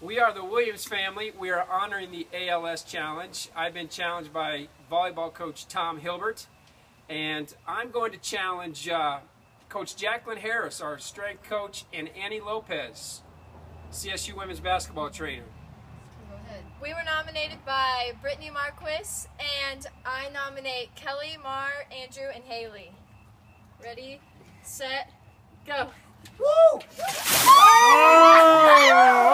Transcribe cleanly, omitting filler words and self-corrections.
We are the Williams family. We are honoring the ALS challenge. I've been challenged by volleyball coach Tom Hilbert, and I'm going to challenge Coach Jacqueline Harris, our strength coach, and Annie Lopez, CSU women's basketball trainer. Go ahead. We were nominated by Brittany Marquis, and I nominate Kelly, Mar, Andrew, and Haley. Ready, set, go. Woo! Oh!